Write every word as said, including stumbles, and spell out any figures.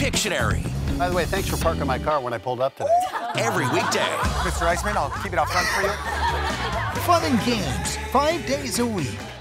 Pictionary. By the way, thanks for parking my car when I pulled up today. Every weekday. Mister Iceman, I'll keep it out front for you. Fun and games, five days a week.